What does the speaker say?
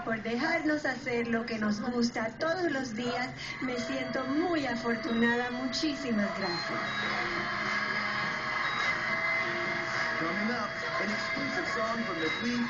por dejarnos hacer lo que nos gusta todos los días. Me siento muy afortunada. Muchísimas gracias. Coming up, an exclusive song from the Queen.